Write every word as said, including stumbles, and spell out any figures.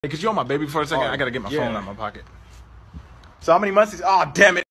Hey, could you hold my baby for a second? Oh, I gotta get my yeah. phone out of my pocket. So how many months is... Oh, damn it.